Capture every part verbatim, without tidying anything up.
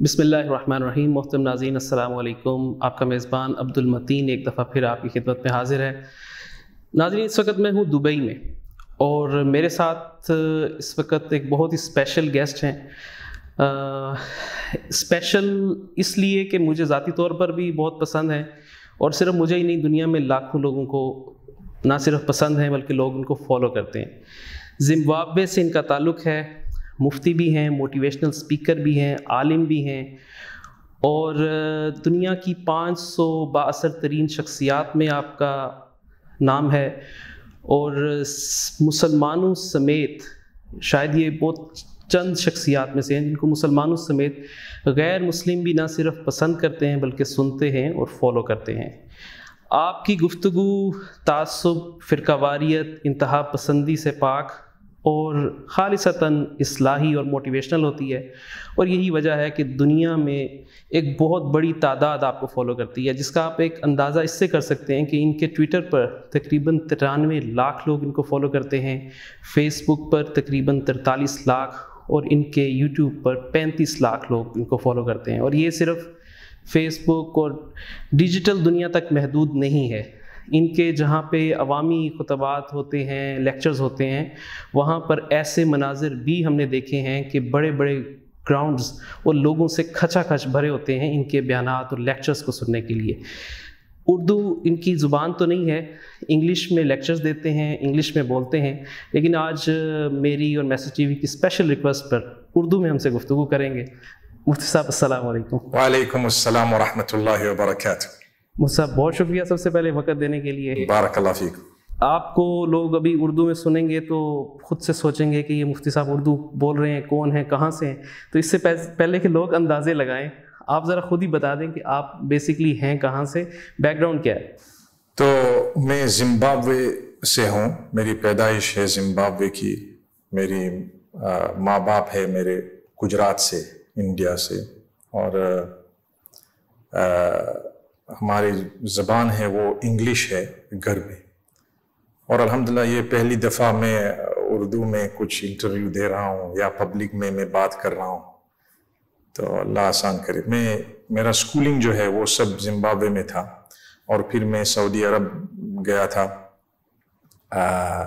بسم اللہ الرحمن الرحیم. محترم ناظرین السلام علیکم. آپ کا میزبان عبدالمتین ایک دفعہ پھر آپ کی خدمت میں حاضر ہے. ناظرین اس وقت میں ہوں دبئی میں اور میرے ساتھ اس وقت ایک بہت ہی اسپیشل گیسٹ ہیں. اسپیشل اس لیے کہ مجھے ذاتی طور پر بھی بہت پسند ہیں اور صرف مجھے ہی نہیں دنیا میں لاکھوں لوگوں کو نہ صرف پسند ہیں بلکہ لوگ ان کو فالو کرتے ہیں. زمبابوے سے ان کا تعلق ہے. مفتی بھی ہیں, موٹیویشنل اسپیکر بھی ہیں, عالم بھی ہیں اور دنیا کی پانچ سو بااثر ترین شخصیات میں آپ کا نام ہے. اور مسلمانوں سمیت شاید یہ بہت چند شخصیات میں سے ہیں جن کو مسلمانوں سمیت غیر مسلم بھی نہ صرف پسند کرتے ہیں بلکہ سنتے ہیں اور فالو کرتے ہیں. آپ کی گفتگو تعصب, فرقہ واریت, انتہا پسندی سے پاک اور خالصتاً اصلاحی اور موٹیویشنل ہوتی ہے. اور یہی وجہ ہے کہ دنیا میں ایک بہت بڑی تعداد آپ کو فالو کرتی ہے, جس کا آپ ایک اندازہ اس سے کر سکتے ہیں کہ ان کے ٹویٹر پر تقریباً ترانوے لاکھ لوگ ان کو فالو کرتے ہیں, فیس بک پر تقریباً ترتالیس لاکھ اور ان کے یوٹیوب پر پینتیس لاکھ لوگ ان کو فالو کرتے ہیں. اور یہ صرف فیس بک اور ڈیجیٹل دنیا تک محدود نہیں ہے. ان کے جہاں پہ عوامی خطبات ہوتے ہیں, لیکچرز ہوتے ہیں, وہاں پر ایسے مناظر بھی ہم نے دیکھے ہیں کہ بڑے بڑے گراؤنڈز اور لوگوں سے کھچا کھچ بھرے ہوتے ہیں ان کے بیانات اور لیکچرز کو سننے کے لیے. اردو ان کی زبان تو نہیں ہے, انگلش میں لیکچرز دیتے ہیں, انگلش میں بولتے ہیں, لیکن آج میری اور میسج ٹی وی کی اسپیشل ریکویسٹ پر اردو میں ہم سے گفتگو کریں گے. مفتی صاحب السلام علیکم. وعلیکم السلام ورحمۃ اللہ وبرکاتہ. مفتی صاحب بہت شکریہ سب سے پہلے وقت دینے کے لیے. بارک اللہ فیک. آپ کو لوگ ابھی اردو میں سنیں گے تو خود سے سوچیں گے کہ یہ مفتی صاحب اردو بول رہے ہیں, کون ہیں, کہاں سے ہیں. تو اس سے پہلے کہ لوگ اندازے لگائیں, آپ ذرا خود ہی بتا دیں کہ آپ بیسکلی ہیں کہاں سے, بیک گراؤنڈ کیا ہے. تو میں زمبابوے سے ہوں, میری پیدائش ہے زمبابوے کی. میری ماں باپ ہے میرے گجرات سے, انڈیا سے, اور ہماری زبان ہے وہ انگلش ہے گھر میں. اور الحمدللہ یہ پہلی دفعہ میں اردو میں کچھ انٹرویو دے رہا ہوں یا پبلک میں میں بات کر رہا ہوں, تو اللہ آسان کرے. میں میرا سکولنگ جو ہے وہ سب زمبابوے میں تھا اور پھر میں سعودی عرب گیا تھا, آ,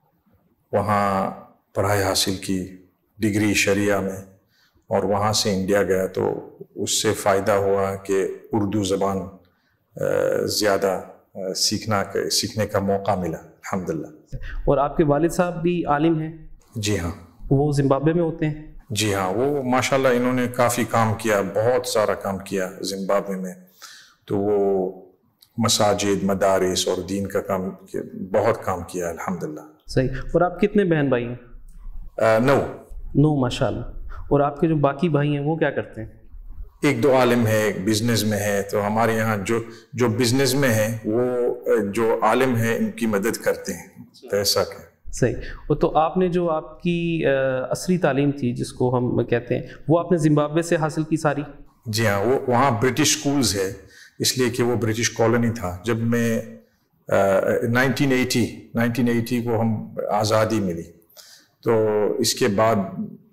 وہاں پڑھائی حاصل کی ڈگری شریعہ میں, اور وہاں سے انڈیا گیا. تو اس سے فائدہ ہوا کہ اردو زبان زیادہ سیکھنا سیکھنے کا موقع ملا الحمدللہ. اور آپ کے والد صاحب بھی عالم ہیں؟ جی ہاں. وہ زمبابوے میں ہوتے ہیں؟ جی ہاں, وہ ماشاءاللہ انہوں نے کافی کام کیا, بہت سارا کام کیا زمبابوے میں. تو وہ مساجد, مدارس اور دین کا کام بہت کام کیا الحمدللہ. صحیح. اور آپ کتنے بہن بھائی ہیں؟ نو. نو ماشاءاللہ. اور آپ کے جو باقی بھائی ہیں وہ کیا کرتے ہیں؟ ایک دو عالم ہے, ایک بزنس میں ہے. تو ہمارے یہاں جو جو بزنس میں ہیں وہ جو عالم ہیں ان کی مدد کرتے ہیں, تو ایسا کہ صحیح. تو آپ نے جو آپ کی عصری تعلیم تھی جس کو ہم کہتے ہیں, وہ آپ نے زمبابوے سے حاصل کی ساری؟ جی ہاں, وہ وہاں برٹش سکولز ہے اس لیے کہ وہ برٹش کالونی تھا. جب میں نائنٹین ایٹی نائنٹین ایٹی کو ہم آزادی ملی, تو اس کے بعد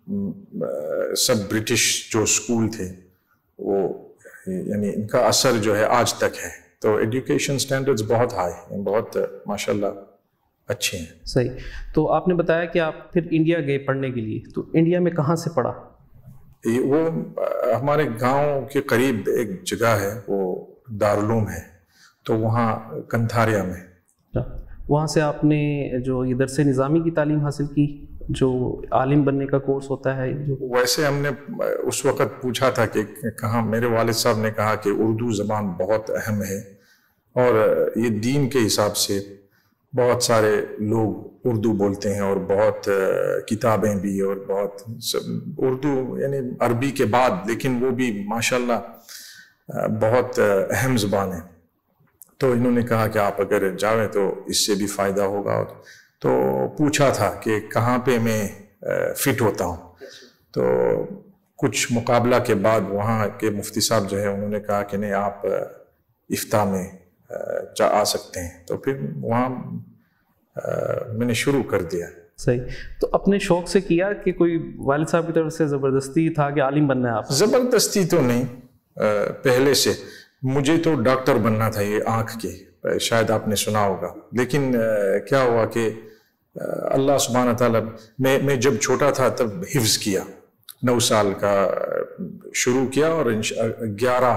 سب برٹش جو سکول تھے وہ یعنی ان کا اثر جو ہے آج تک ہے. تو ایجوکیشن سٹینڈرڈز بہت ہائی ہیں, بہت ماشاءاللہ اچھے ہیں. صحیح. تو آپ نے بتایا کہ آپ پھر انڈیا گئے پڑھنے کے لیے, تو انڈیا میں کہاں سے پڑھا؟ وہ ہمارے گاؤں کے قریب ایک جگہ ہے, وہ دارالعلوم ہے, تو وہاں کنتھاریا میں. وہاں سے آپ نے جو یہ درس نظامی کی تعلیم حاصل کی, جو عالم بننے کا کورس ہوتا ہے جو ویسے ہم نے اس وقت پوچھا تھا کہ کہاں, میرے والد صاحب نے کہا کہ اردو زبان بہت اہم ہے اور یہ دین کے حساب سے بہت سارے لوگ اردو بولتے ہیں اور بہت کتابیں بھی اور بہت اردو یعنی عربی کے بعد, لیکن وہ بھی ماشاءاللہ بہت اہم زبان ہے. تو انہوں نے کہا کہ آپ اگر جاویں تو اس سے بھی فائدہ ہوگا. تو پوچھا تھا کہ کہاں پہ میں فٹ ہوتا ہوں. تو کچھ مقابلہ کے بعد وہاں کے مفتی صاحب جو ہے انہوں نے کہا کہ نہیں, آپ افتاء میں جا آ سکتے ہیں. تو پھر وہاں میں نے شروع کر دیا. صحیح. تو اپنے شوق سے کیا کہ کوئی والد صاحب کی طرف سے زبردستی تھا کہ عالم بننا ہے آپ؟ زبردستی تو نہیں, پہلے سے مجھے تو ڈاکٹر بننا تھا, یہ آنکھ کے, شاید آپ نے سنا ہوگا. لیکن کیا ہوا کہ اللہ سبحانہ تعالیٰ, میں میں جب چھوٹا تھا تب حفظ کیا, نو سال کا شروع کیا اور گیارہ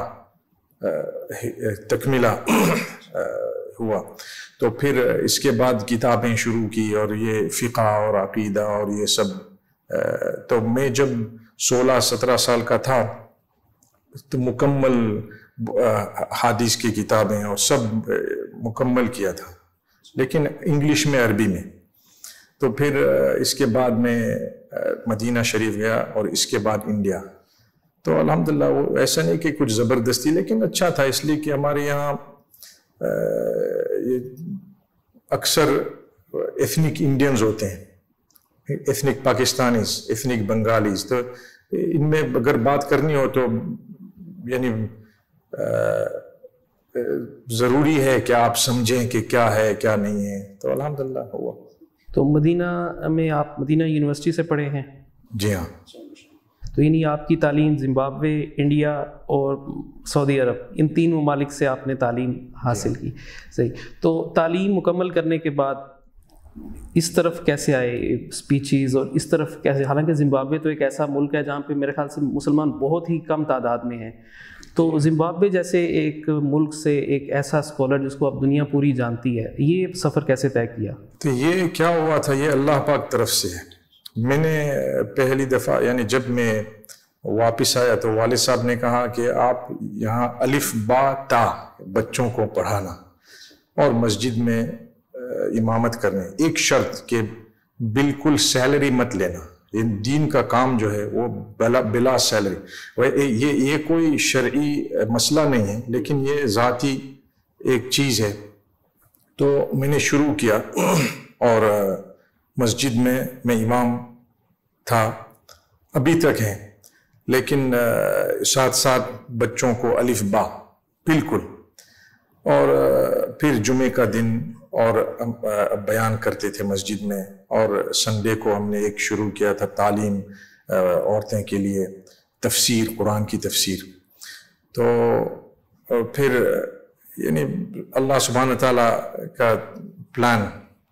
تکملہ ہوا. تو پھر اس کے بعد کتابیں شروع کی اور یہ فقہ اور عقیدہ اور یہ سب. تو میں جب سولہ سترہ سال کا تھا تو مکمل حدیث کی کتابیں اور سب مکمل کیا تھا, لیکن انگلش میں, عربی میں. تو پھر اس کے بعد میں مدینہ شریف گیا اور اس کے بعد انڈیا. تو الحمدللہ وہ ایسا نہیں کہ کچھ زبردستی, لیکن اچھا تھا, اس لیے کہ ہمارے یہاں یہ اکثر ایتھنک انڈینز ہوتے ہیں, ایتھنک پاکستانیز, ایتھنک بنگالیز. تو ان میں اگر بات کرنی ہو تو یعنی ضروری ہے کہ آپ سمجھیں کہ کیا ہے کیا نہیں ہے. تو الحمدللہ ہوا. تو مدینہ میں آپ مدینہ یونیورسٹی سے پڑھے ہیں؟ جی ہاں. تو یعنی آپ کی تعلیم زمبابوے, انڈیا اور سعودی عرب, ان تین ممالک سے آپ نے تعلیم حاصل کی. صحیح. تو تعلیم مکمل کرنے کے بعد اس طرف کیسے آئے, اسپیچیز اور اس طرف کیسے؟ حالانکہ زمبابوے تو ایک ایسا ملک ہے جہاں پہ میرے خیال سے مسلمان بہت ہی کم تعداد میں ہیں. تو زمبابوے جیسے ایک ملک سے ایک ایسا اسکالر جس کو اب دنیا پوری جانتی ہے, یہ سفر کیسے طے کیا؟ تو یہ کیا ہوا تھا, یہ اللہ پاک طرف سے ہے. میں نے پہلی دفعہ یعنی جب میں واپس آیا تو والد صاحب نے کہا کہ آپ یہاں الف با تا بچوں کو پڑھانا اور مسجد میں امامت کرنے, ایک شرط کہ بالکل سیلری مت لینا. یہ دین کا کام جو ہے وہ بلا بلا سیلری. یہ یہ کوئی شرعی مسئلہ نہیں ہے, لیکن یہ ذاتی ایک چیز ہے. تو میں نے شروع کیا اور مسجد میں میں امام تھا, ابھی تک ہے, لیکن ساتھ ساتھ بچوں کو الف با بالکل. اور پھر جمعے کا دن اور بیان کرتے تھے مسجد میں. اور سنڈے کو ہم نے ایک شروع کیا تھا تعلیم عورتیں کے لیے, تفسیر, قرآن کی تفسیر. تو پھر یعنی اللہ سبحانہ تعالیٰ کا پلان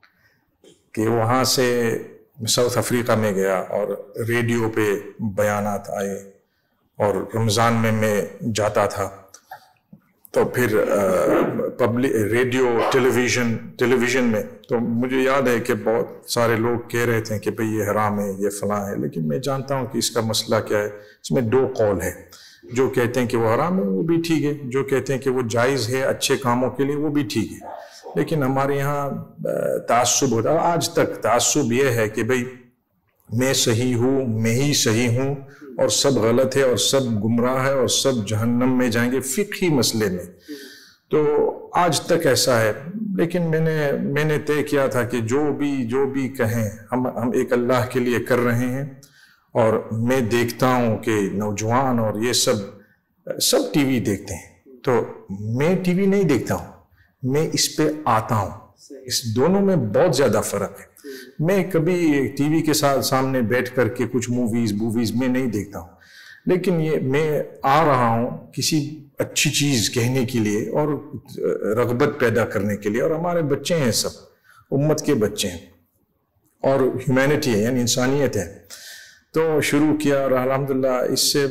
کہ وہاں سے ساؤتھ افریقہ میں گیا اور ریڈیو پہ بیانات آئے, اور رمضان میں میں جاتا تھا. تو پھر public radio television television میں تو مجھے یاد ہے کہ بہت سارے لوگ کہہ رہے تھے کہ بھئی یہ حرام ہے, یہ فلاں ہے. لیکن میں جانتا ہوں کہ اس کا مسئلہ کیا ہے. اس میں دو قول ہے, جو کہتے ہیں کہ وہ حرام ہے وہ بھی ٹھیک ہے, جو کہتے ہیں کہ وہ جائز ہے اچھے کاموں کے لیے وہ بھی ٹھیک ہے. لیکن ہمارے یہاں تعصب ہوتا ہے, آج تک تعصب یہ ہے کہ بھئی میں صحیح ہوں, میں ہی صحیح ہوں, اور سب غلط ہے اور سب گمراہ ہے اور سب جہنم میں جائیں گے, فقہی مسئلے میں. تو آج تک ایسا ہے. لیکن میں نے میں نے طے کیا تھا کہ جو بھی جو بھی کہیں ہم ہم ایک اللہ کے لیے کر رہے ہیں. اور میں دیکھتا ہوں کہ نوجوان اور یہ سب سب ٹی وی دیکھتے ہیں, تو میں ٹی وی نہیں دیکھتا ہوں, میں اس پہ آتا ہوں. اس دونوں میں بہت زیادہ فرق ہے. میں کبھی ٹی وی کے ساتھ سامنے بیٹھ کر کے کچھ موویز موویز میں نہیں دیکھتا ہوں, لیکن یہ میں آ رہا ہوں کسی اچھی چیز کہنے کے لیے اور رغبت پیدا کرنے کے لیے. اور ہمارے بچے ہیں, سب امت کے بچے ہیں اور ہیومینٹی ہے یعنی انسانیت ہے. تو شروع کیا اور الحمدللہ اس سے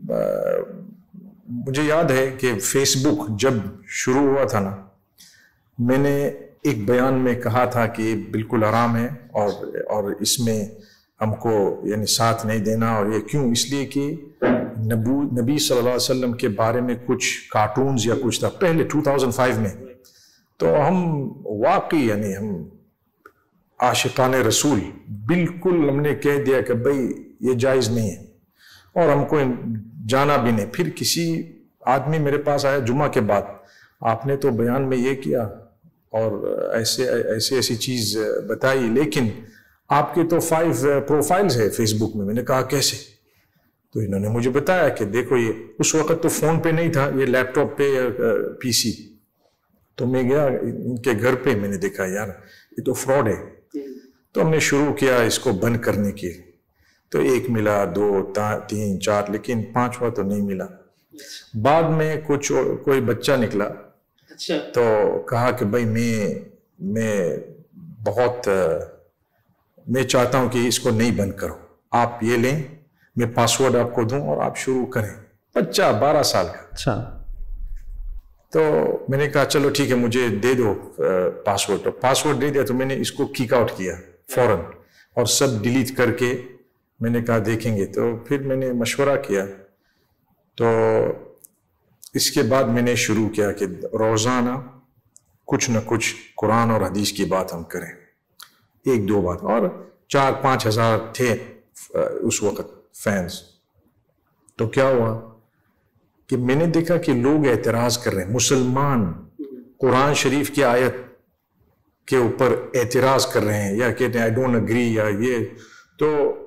مجھے یاد ہے کہ فیس بک جب شروع ہوا تھا نا, میں نے ایک بیان میں کہا تھا کہ یہ بالکل حرام ہے اور اور اس میں ہم کو یعنی ساتھ نہیں دینا. اور یہ کیوں؟ اس لیے کہ نبو نبی صلی اللہ علیہ وسلم کے بارے میں کچھ کارٹونز یا کچھ تھا پہلے دو ہزار پانچ میں. تو ہم واقعی یعنی ہم عاشقان رسول بالکل ہم نے کہہ دیا کہ بھئی یہ جائز نہیں ہے, اور ہم کو جانا بھی نہیں. پھر کسی آدمی میرے پاس آیا جمعہ کے بعد, آپ نے تو بیان میں یہ کیا اور ایسے ایسی ایسی چیز بتائی, لیکن آپ کے تو فائیو پروفائلز ہے فیس بک میں. میں نے کہا کیسے؟ تو انہوں نے مجھے بتایا کہ دیکھو یہ اس وقت تو فون پہ نہیں تھا, یہ لیپ ٹاپ پہ یا پی سی. تو میں گیا ان کے گھر پہ, میں نے دیکھا یار یہ تو فراڈ ہے. تو ہم نے شروع کیا اس کو بند کرنے کی. تو ایک ملا, دو, تین, چار, لیکن پانچواں تو نہیں ملا. بعد میں کچھ کوئی بچہ نکلا تو کہا کہ بھائی میں میں بہت میں چاہتا ہوں کہ اس کو نہیں بند کرو, آپ یہ لیں, میں پاسورڈ آپ کو دوں اور آپ شروع کریں. بچہ بارہ سال کا. اچھا. تو میں نے کہا چلو ٹھیک ہے, مجھے دے دو پاسورڈ. تو پاسورڈ دے دیا تو میں نے اس کو کک آؤٹ کیا فوراً اور سب ڈیلیٹ کر کے میں نے کہا دیکھیں گے. تو پھر میں نے مشورہ کیا, تو اس کے بعد میں نے شروع کیا کہ روزانہ کچھ نہ کچھ قرآن اور حدیث کی بات ہم کریں, ایک دو بات. اور چار پانچ ہزار تھے اس وقت فینس. تو کیا ہوا کہ میں نے دیکھا کہ لوگ اعتراض کر رہے ہیں, مسلمان قرآن شریف کی آیت کے اوپر اعتراض کر رہے ہیں یا کہتے ہیں آئی ڈونٹ اگری یا یہ. تو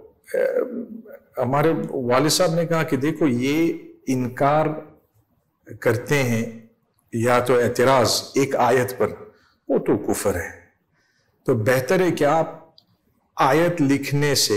ہمارے والد صاحب نے کہا کہ دیکھو یہ انکار کرتے ہیں یا تو اعتراض ایک آیت پر, وہ تو کفر ہے. تو بہتر ہے کہ آپ آیت لکھنے سے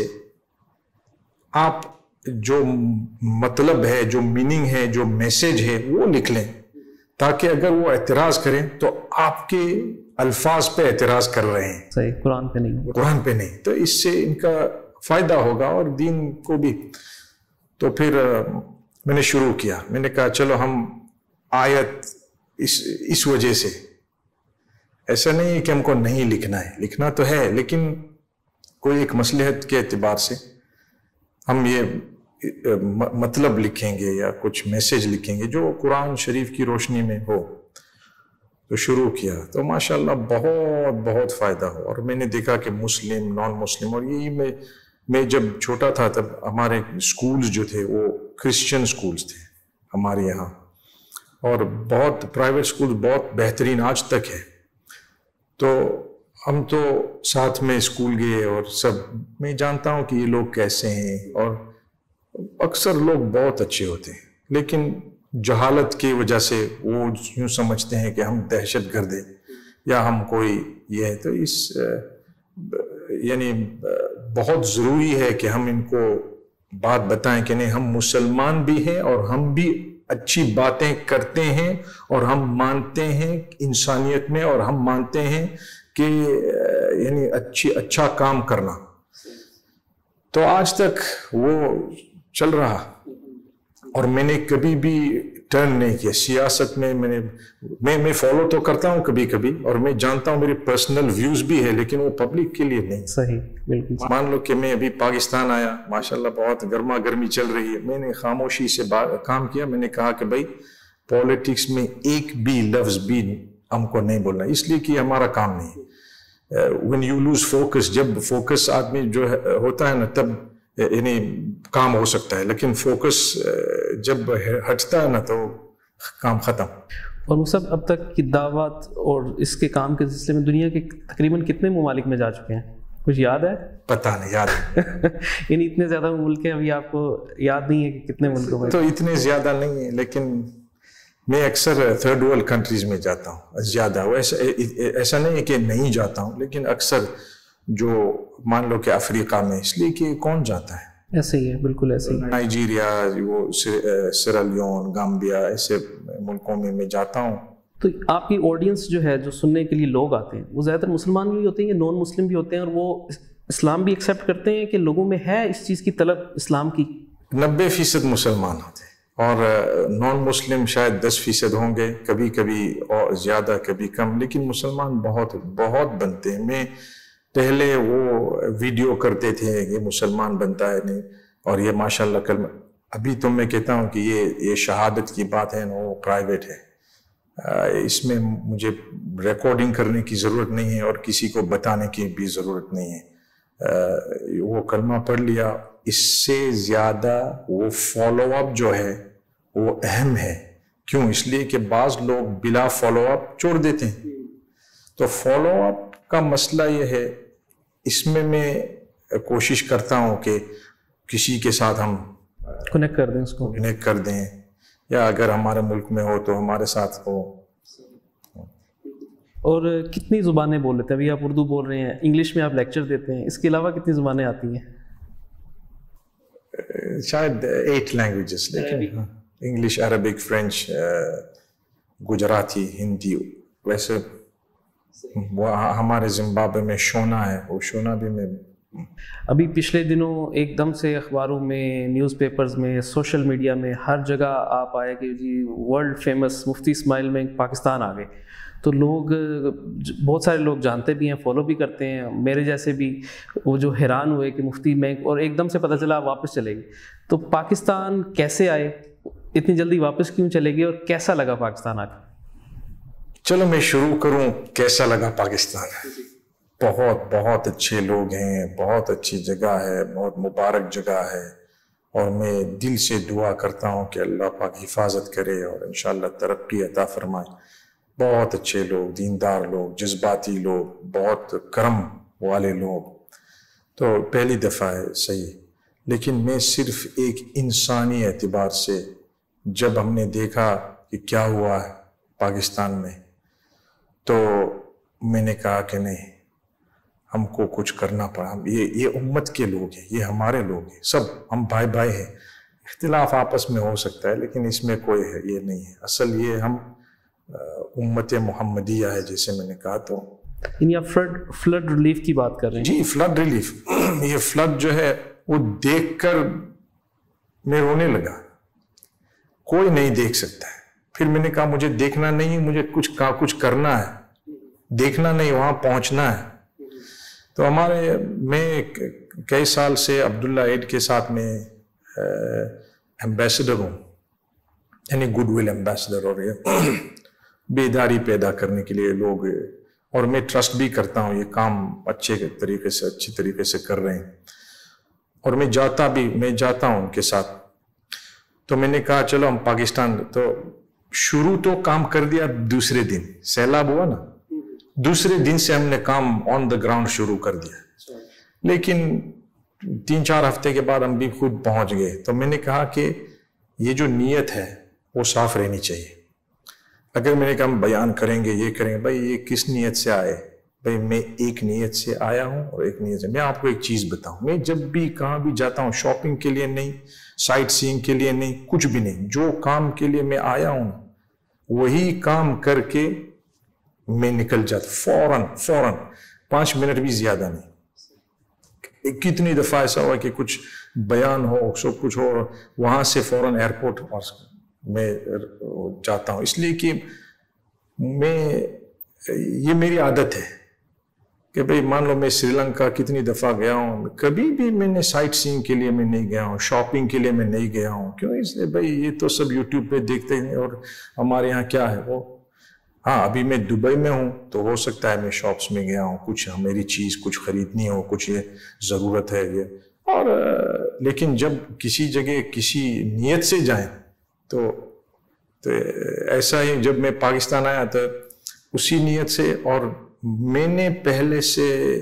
آپ جو مطلب ہے, جو میننگ ہے, جو میسج ہے وہ لکھ لیں, تاکہ اگر وہ اعتراض کریں تو آپ کے الفاظ پہ اعتراض کر رہے ہیں, صحیح, قرآن پہ نہیں, قرآن پہ نہیں. تو اس سے ان کا فائدہ ہوگا اور دین کو بھی. تو پھر میں نے شروع کیا, میں نے کہا چلو ہم آیت اس اس وجہ سے, ایسا نہیں ہے کہ ہم کو نہیں لکھنا ہے, لکھنا تو ہے, لیکن کوئی ایک مصلحت کے اعتبار سے ہم یہ مطلب لکھیں گے یا کچھ میسج لکھیں گے جو قرآن شریف کی روشنی میں ہو. تو شروع کیا تو ماشاءاللہ بہت بہت فائدہ ہو. اور میں نے دیکھا کہ مسلم, نان مسلم, اور یہی میں میں جب چھوٹا تھا تب ہمارے سکولز جو تھے وہ کرسچن سکولز تھے ہمارے یہاں, اور بہت پرائیویٹ سکول بہت بہترین آج تک ہے. تو ہم تو ساتھ میں اسکول گئے اور سب, میں جانتا ہوں کہ یہ لوگ کیسے ہیں, اور اکثر لوگ بہت اچھے ہوتے ہیں, لیکن جہالت کی وجہ سے وہ یوں سمجھتے ہیں کہ ہم دہشت گرد ہیں یا ہم کوئی یہ ہے. تو اس یعنی بہت ضروری ہے کہ ہم ان کو بات بتائیں کہ نہیں, ہم مسلمان بھی ہیں اور ہم بھی اچھی باتیں کرتے ہیں, اور ہم مانتے ہیں انسانیت میں, اور ہم مانتے ہیں کہ یعنی اچھی اچھا کام کرنا. تو آج تک وہ چل رہا, اور میں نے کبھی بھی ٹرن نہیں کیا سیاست میں. میں نے میں میں فالو تو کرتا ہوں کبھی کبھی, اور میں جانتا ہوں میرے پرسنل ویوز بھی ہے, لیکن وہ پبلک کے لیے نہیں. صحیح, بالکل. مان لو کہ میں ابھی پاکستان آیا, ماشاءاللہ بہت گرما گرمی چل رہی ہے, میں نے خاموشی سے کام کیا. میں نے کہا کہ بھائی پالیٹکس میں ایک بھی لفظ بھی ہم کو نہیں بولنا, اس لیے کہ ہمارا کام نہیں ہے. when you lose focus, جب فوکس آدمی جو ہوتا ہے نا تب یعنی کام ہو سکتا ہے, لیکن فوکس جب ہٹتا ہے نا تو کام ختم. اور مصعب, اب تک کی دعوت اور اس کے کام کے سلسلے میں دنیا کے تقریباً کتنے ممالک میں جا چکے ہیں, کچھ یاد ہے؟ پتہ نہیں, یاد ہے. یعنی اتنے زیادہ ملک ہیں, ابھی آپ کو یاد نہیں ہے کہ کتنے ملکوں میں؟ تو اتنے زیادہ نہیں ہیں, لیکن میں اکثر تھرڈ ورلڈ کنٹریز میں جاتا ہوں زیادہ. ایسا ایسا نہیں ہے کہ نہیں جاتا ہوں, لیکن اکثر جو مان لو کہ افریقہ میں, اس لیے کہ کون جاتا ہے. ایسے ہی ہے, بالکل ایسے ہی. نائجیریا, وہ سیرالیون, گامبیا, ایسے ملکوں میں میں جاتا ہوں. تو آپ کی آڈینس جو ہے, جو سننے کے لیے لوگ آتے ہیں, وہ زیادہ تر مسلمان بھی ہوتے ہیں یا نان مسلم بھی ہوتے ہیں, اور وہ اسلام بھی ایکسیپٹ کرتے ہیں کہ لوگوں میں ہے اس چیز کی طلب اسلام کی؟ نبے فیصد مسلمان ہوتے ہیں, اور نان مسلم شاید دس فیصد ہوں گے, کبھی کبھی اور زیادہ کبھی کم, لیکن مسلمان بہت بہت بنتے ہیں. میں پہلے وہ ویڈیو کرتے تھے کہ مسلمان بنتا ہے نہیں, اور یہ ماشاءاللہ کل, ابھی تو میں کہتا ہوں کہ یہ یہ شہادت کی بات ہے نا, وہ پرائیویٹ ہے, اس میں مجھے ریکارڈنگ کرنے کی ضرورت نہیں ہے اور کسی کو بتانے کی بھی ضرورت نہیں ہے. وہ کلمہ پڑھ لیا, اس سے زیادہ وہ فالو اپ جو ہے وہ اہم ہے. کیوں؟ اس لیے کہ بعض لوگ بلا فالو اپ چھوڑ دیتے ہیں. تو فالو اپ کا مسئلہ یہ ہے, اس میں میں کوشش کرتا ہوں کہ کسی کے ساتھ ہم کنیکٹ کر دیں, اس کو کنیکٹ کر دیں, یا اگر ہمارے ملک میں ہو تو ہمارے ساتھ ہو. اور کتنی زبانیں بول لیتے ہیں؟ ابھی آپ اردو بول رہے ہیں، انگلش میں آپ لیکچر دیتے ہیں، اس کے علاوہ کتنی زبانیں آتی ہیں؟ شاید ایٹ لینگویجز، لیکن English, Arabic, French, Gujarati, Hindi. ویسے وہ ہمارے زمبابوے میں شونا ہے، وہ شونا بھی میں. ابھی پچھلے دنوں ایک دم سے اخباروں میں، نیوز پیپرز میں، سوشل میڈیا میں، ہر جگہ آپ آئے کہ جی world famous Mufti Ismail Menk Pakistan آ گئے. تو لوگ، بہت سارے لوگ جانتے بھی ہیں، فالو بھی کرتے ہیں، میرے جیسے بھی، وہ جو حیران ہوئے کہ مفتی مینگ، اور ایک دم سے پتہ چلا واپس چلے گئے. تو پاکستان کیسے آئے، اتنی جلدی واپس کیوں چلے گئے، اور کیسا لگا پاکستان آ کے؟ چلو میں شروع کروں کیسا لگا پاکستان. بہت بہت اچھے لوگ ہیں، بہت اچھی جگہ ہے، بہت مبارک جگہ ہے، اور میں دل سے دعا کرتا ہوں کہ اللہ پاک حفاظت کرے اور انشاءاللہ ترقی عطا فرمائے. بہت اچھے لوگ، دیندار لوگ، جذباتی لوگ، بہت کرم والے لوگ. تو پہلی دفعہ ہے، صحیح. لیکن میں صرف ایک انسانی اعتبار سے جب ہم نے دیکھا کہ کیا ہوا ہے پاکستان میں، تو میں نے کہا کہ نہیں، ہم کو کچھ کرنا پڑا. یہ یہ امت کے لوگ ہیں، یہ ہمارے لوگ ہیں، سب ہم بھائی بھائی ہیں. اختلاف آپس میں ہو سکتا ہے لیکن اس میں کوئی ہے یہ نہیں ہے. اصل یہ ہم امت محمدیہ ہے، جیسے میں نے کہا. تو یعنی آپ فلڈ فلڈ ریلیف کی بات کر رہے ہیں؟ جی، فلڈ ریلیف. یہ فلڈ جو ہے وہ دیکھ کر میں رونے لگا. کوئی نہیں دیکھ سکتا ہے. پھر میں نے کہا مجھے دیکھنا نہیں، مجھے کچھ کا کچھ کرنا ہے، دیکھنا نہیں، وہاں پہنچنا ہے. تو ہمارے، میں کئی سال سے عبداللہ ایڈ کے ساتھ میں ایمبیسڈر ہوں، یعنی گڈ ول ایمبیسڈر. اور یہ بیداری پیدا کرنے کے لیے لوگ، اور میں ٹرسٹ بھی کرتا ہوں یہ کام اچھے طریقے سے اچھی طریقے سے کر رہے ہیں. اور میں جاتا بھی میں جاتا ہوں ان کے ساتھ. تو میں نے کہا چلو ہم پاکستان، تو شروع تو کام کر دیا. دوسرے دن سیلاب ہوا نا، دوسرے دن سے ہم نے کام آن دا گراؤنڈ شروع کر دیا. لیکن تین چار ہفتے کے بعد ہم بھی خود پہنچ گئے. تو میں نے کہا کہ یہ جو نیت ہے وہ صاف رہنی چاہیے. اگر میں نے کہا ہم بیان کریں گے، یہ کریں گے، بھائی یہ کس نیت سے آئے؟ بھائی میں ایک نیت سے آیا ہوں اور ایک نیت سے. میں آپ کو ایک چیز بتاؤں، میں جب بھی کہاں بھی جاتا ہوں، شاپنگ کے لیے نہیں، سائٹ سینگ کے لیے نہیں، کچھ بھی نہیں، جو کام کے لیے میں آیا ہوں وہی کام کر کے میں نکل جاتا فوراً فوراً پانچ منٹ بھی زیادہ نہیں. کتنی دفعہ ایسا ہوا کہ کچھ بیان ہو، سب کچھ ہو، وہاں سے فوراً ایئرپورٹ میں جاتا ہوں. اس لیے کہ میں، یہ میری عادت ہے کہ بھئی مان لو میں سری لنکا کتنی دفعہ گیا ہوں، کبھی بھی میں نے سائٹ سینگ کے لیے میں نہیں گیا ہوں، شاپنگ کے لیے میں نہیں گیا ہوں. کیوں؟ اس لیے بھئی یہ تو سب یوٹیوب پہ دیکھتے ہیں، اور ہمارے یہاں کیا ہے وہ. ہاں ابھی میں دبئی میں ہوں تو ہو سکتا ہے میں شاپس میں گیا ہوں، کچھ میری چیز کچھ خریدنی ہو، کچھ یہ ضرورت ہے یہ. اور لیکن جب کسی جگہ کسی نیت سے جائیں تو تو ایسا ہی جب میں پاکستان آیا تو اسی نیت سے. اور میں نے پہلے سے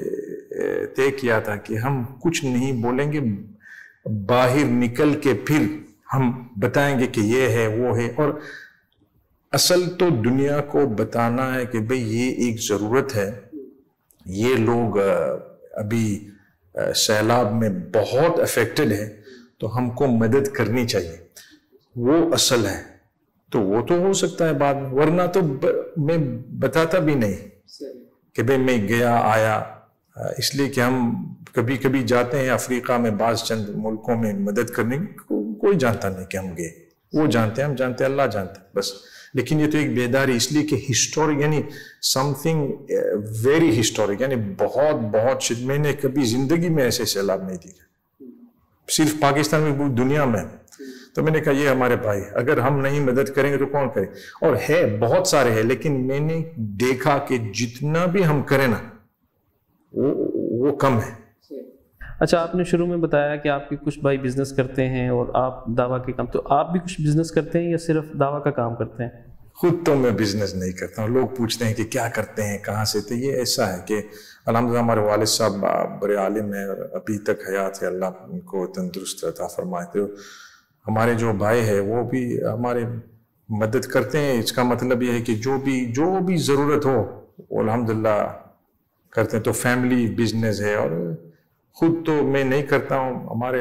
طے کیا تھا کہ ہم کچھ نہیں بولیں گے، باہر نکل کے پھر ہم بتائیں گے کہ یہ ہے وہ ہے. اور اصل تو دنیا کو بتانا ہے کہ بھئی یہ ایک ضرورت ہے، یہ لوگ ابھی سیلاب میں بہت افیکٹڈ ہے، تو ہم کو مدد کرنی چاہیے. وہ اصل ہے. تو وہ تو ہو سکتا ہے بعد میں، ورنہ تو میں بتاتا بھی نہیں کہ بھئی میں گیا آیا. اس لیے کہ ہم کبھی کبھی جاتے ہیں افریقہ میں، بعض چند ملکوں میں مدد کرنے، کوئی جانتا نہیں کہ ہم گئے. وہ جانتے ہیں، ہم جانتے ہیں، اللہ جانتا ہے بس. لیکن یہ تو ایک بیداری، اس لیے کہ ہسٹورک، یعنی سم تھنگ ویری ہسٹورک، یعنی بہت بہت شد. میں نے کبھی زندگی میں ایسے سیلاب نہیں دیکھا، صرف پاکستان میں، دنیا میں. تو میں نے کہا یہ ہمارے بھائی، اگر ہم نہیں مدد کریں گے تو کون کرے؟ اور ہے بہت سارے ہیں، لیکن میں نے دیکھا کہ جتنا بھی ہم کریں نا وہ وہ کم ہے. اچھا، آپ نے شروع میں بتایا کہ آپ کے کچھ بھائی بزنس کرتے ہیں اور آپ دعویٰ کے کام، تو آپ بھی کچھ بزنس کرتے ہیں یا صرف دعویٰ کا کام کرتے ہیں؟ خود تو میں بزنس نہیں کرتا ہوں. لوگ پوچھتے ہیں کہ کیا کرتے ہیں، کہاں سے. تو یہ ایسا ہے کہ الحمدللہ ہمارے والد صاحب بڑے عالم ہیں اور ابھی تک حیات ہے، اللہ ان کو تندرست عطا فرمائے. تو ہمارے جو بھائی ہیں وہ بھی ہمارے مدد کرتے ہیں. اس کا مطلب یہ ہے کہ جو بھی جو بھی ضرورت ہو وہ الحمدللہ کرتے ہیں. تو فیملی بزنس ہے, اور خود تو میں نہیں کرتا ہوں, ہمارے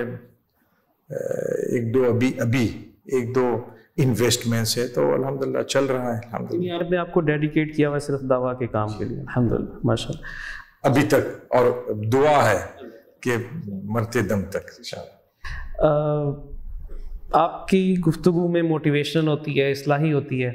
ایک دو ابھی ابھی ایک دو انویسٹمنٹس ہے, تو الحمدللہ چل رہا ہے. الحمدللہ آپ نے آپ کو ڈیڈیکیٹ کیا ہوا صرف دعویٰ کے کام کے لیے, الحمدللہ ماشاء اللہ ابھی تک, اور دعا ہے کہ مرتے دم تک انشاءاللہ. آپ کی گفتگو میں موٹیویشن ہوتی ہے, اصلاحی ہوتی ہے.